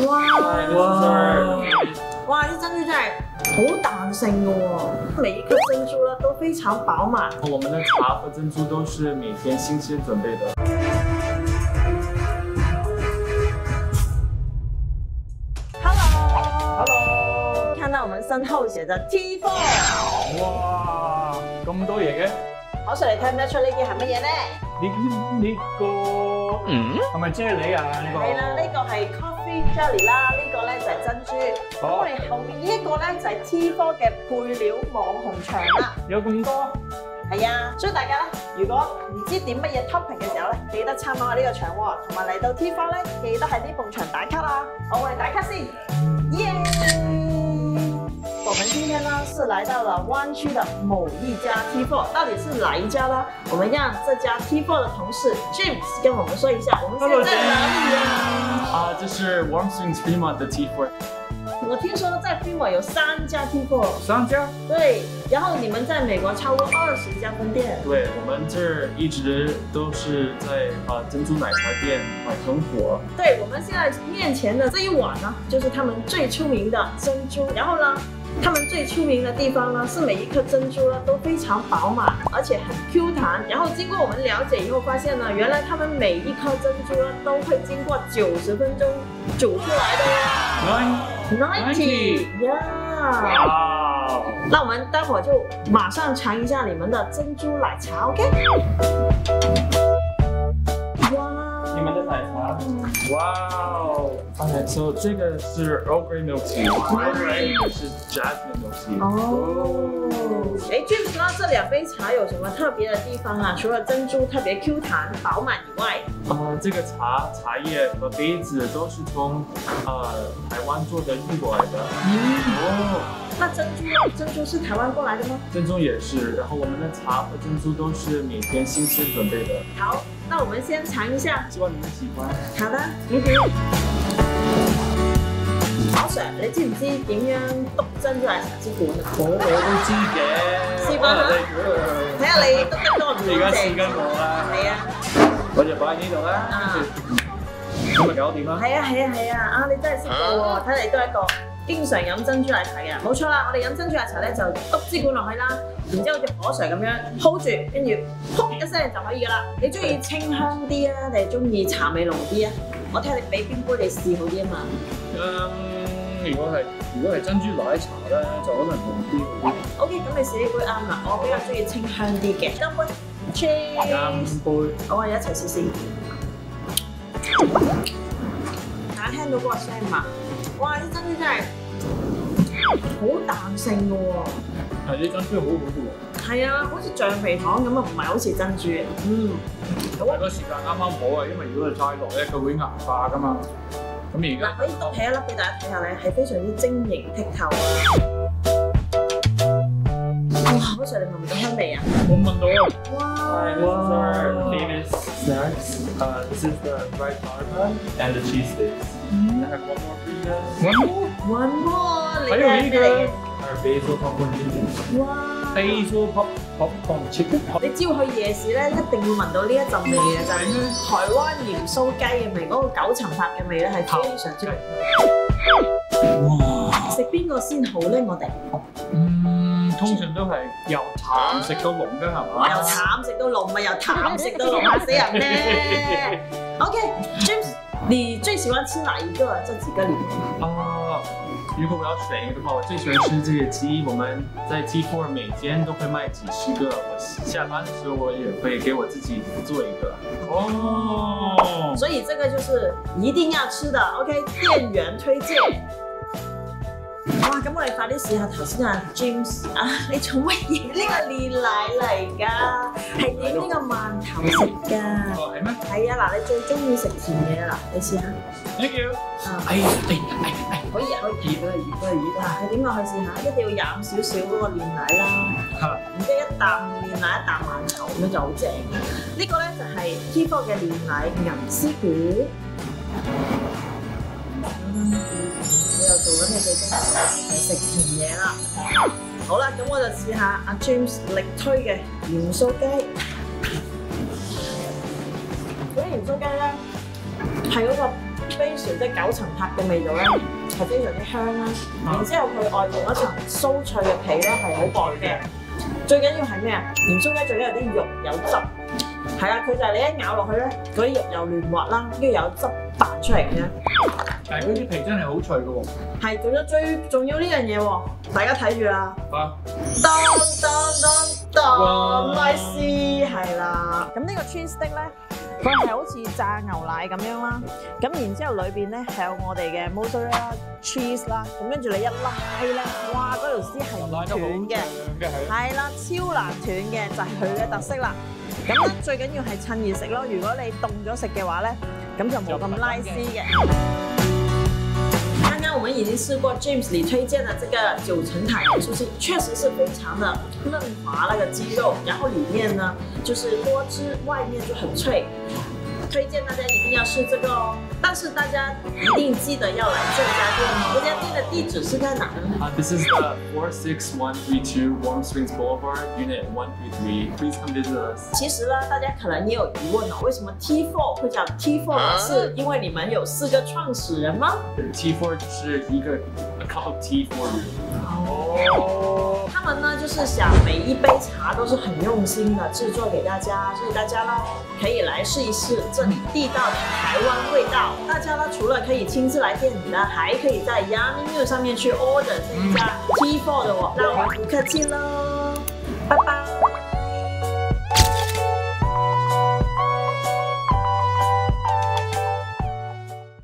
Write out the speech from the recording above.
哇！啲珍珠真係好彈性嘅喎，每一顆珍珠呢都非常飽滿。 我們的茶和珍珠都是每天新鮮準備的。 Hello， 看到我們身後寫着 T4。 哇！咁多嘢嘅， 可Sir，你睇唔睇出呢件係乜嘢咧？ 呢個係咪啫喱啊？呢個係啦，呢個係 coffee jelly 啦，呢個咧就係珍珠。咁我哋後面呢一個咧就係 T4嘅配料網紅腸啦。 有咁多？ 係啊，所以大家咧，如果唔知點乜嘢 topping 嘅時候咧，記得參考下呢個腸喎，同埋嚟到 T4咧，記得喺呢埲牆打卡啦。好，我哋打卡先，耶！我們今天呢是來到了灣區的某一家 T4，到底是哪一家呢？我們讓這家 T4的同事 James 跟我們說一下，我們現在在哪裡呀？ 這是 Warm Springs Fremont 的 T4。 我聽說在 Fremont 有3家 T4。 3家？ 對，然後你們在美國超過20家分店。 對，我們這兒一直都是在珍珠奶茶店很火。 對，我們現在面前的這一碗呢，就是他們最出名的珍珠。然後呢，他們最出名的地方呢，是每一顆珍珠呢都非常飽滿，而且很 Q 彈。然後經過我們了解以後，發現呢，原來他們每一顆珍珠呢都會經過90分鐘煮出來的。90 呀！ 哇！ 那我們待會兒就馬上嘗一下你們的珍珠奶茶 ，OK？ 哇！ 你們的奶茶，哇！OK， so 這個是 Earl Grey Milk Tea，Earl Grey 是 Jasmine Milk Tea。 哦，哎 ，James 呢，這兩杯茶有什麼特別的地方啊？除了珍珠特別 Q 彈飽滿以外， 這個茶葉和杯子都是從台灣做的運過來的。 那珍珠是台灣過來的嗎？ 珍珠也是，然後我們的茶和珍珠都是每天新鮮準備的。 好，那我們先嘗一下， 希望你們喜歡。 好的，可Sir，你知唔知點樣篤珍珠奶茶之管啊？ 我都知嘅。 試過啦，睇下你篤得多唔多？ 你而家試緊我啦。 係啊， 我就擺喺呢度啦。咁咪搞掂啦。 係啊，你真係識喎，睇嚟都係一個經常飲珍珠奶茶嘅。冇錯啦，我哋飲珍珠奶茶咧就篤支管落去啦，然之後好似可Sir咁樣 hold 住，跟住噗一聲就可以噶啦。你中意清香啲啊，定係中意茶味濃啲啊？我睇下你俾邊杯你試好啲啊嘛。 如果係珍珠奶茶咧，就可能濃啲好啲。 OK， 咁你試呢杯啱啦，我比較中意清香啲嘅。乾杯 ，Cheers！ 乾杯！ 好，我哋一齊試試。大家聽到嗰個聲嘛？哇！啲珍珠真係好彈性嘅喎。 係啲珍珠好好嘅喎。 係啊，好似橡皮糖咁啊，唔係好似珍珠嘅。 但係個時間啱啱好啊，因為如果係齋落咧，佢會硬化㗎嘛。咁而家可以篤起一粒俾大家睇下咧，係非常之晶瑩剔透啊！哇，可Sir，你聞唔到香味啊？ 我聞到啊！ 哇 Hi, this is our famous snacks. This is the fried parmesan and the cheese sticks. I have one more for you guys. One more， 你還有一個嚟 our basil popcorn chicken. 哇！ Basil popcorn chicken. 你只要去夜市咧，一定會聞到呢一陣味嘅，就係台灣鹽酥雞嘅味，嗰個9層塔嘅味咧係非常之濃。哇！食邊個先好咧？我哋通常都係由淡食到濃嘅係嘛？ 由淡食到濃，咪由淡食到濃，嚇死人咩 ？OK，James， 你最喜歡吃哪一個？這幾個裡面？ 如果我要選一個的話，我最喜歡吃這個雞。我們在 T4每間都會賣幾十個，我下班的時候我也會給我自己做一個。哦， 所以這個就是一定要吃的。OK， 店員推薦。哇！咁我哋快啲試下頭先啊 James 啊，你做乜嘢？呢個煉奶嚟㗎，係影呢個饅頭食㗎。 哦，係咩？ 係啊，嗱，你最中意食甜嘢啦，你試下。 Thank you。可以。 可以。嗱，你點落去試下？一定要飲少少嗰個煉奶啦。然之後一啖煉奶一啖饅頭咁樣就好正。呢個咧就係 T4嘅煉奶銀絲卷。你又做緊你最中意食甜嘢啦。好啦，咁我就試下阿 James 力推嘅鹽酥雞。嗰啲鹽酥雞咧係嗰個杯水即係九層塔嘅味道咧，係非常之香啦。然之後佢外面嗰層酥脆嘅皮咧係好薄嘅。最緊要係咩啊？鹽酥雞最緊要有啲肉有汁，係啦，佢就係你一咬落去咧，嗰啲肉又嫩滑啦，跟住有汁彈出嚟嘅。 但係嗰啲皮真係好脆嘅喎。係， 做咗最重要呢樣嘢喎，大家睇住啦。 啊！ 當來斯係啦。咁呢個 cheese stick 咧，佢係好似炸牛奶咁樣啦。咁然之後裏邊咧係有我哋嘅 mozzarella cheese 啦。咁跟住你一拉咧，哇！嗰條絲係唔斷嘅，係啦，超難斷嘅，就係佢嘅特色啦。咁咧最緊要係趁熱食咯。如果你凍咗食嘅話咧，咁就冇咁拉絲嘅。剛剛我們已經試過 James 你推薦的這個9層塔鹽酥雞，確實是非常的嫩滑那個雞肉，然後裡面呢就是多汁，外面就很脆。推薦大家一定要試這個哦，但是大家一定記得要來這家店哦。這家店的地址是在哪呢 ？This is the 46132 Warm Springs Boulevard, Unit 133. Please come visit us. 其實呢，大家可能也有疑問哦，為什麼 T4 會叫 T4 呢？是因為你們有4個創始人嗎 ？T4 就是一個 a cup of tea for you。 哦，他們呢就是想每一杯茶都是很用心的製作給大家，所以大家呢可以來試一試這裡地道的台灣味道。大家呢除了可以親自來店裡呢，還可以在 Yummy Meal 上面去 order 這一家 T4 的哦。那我們不客氣嘍，拜拜。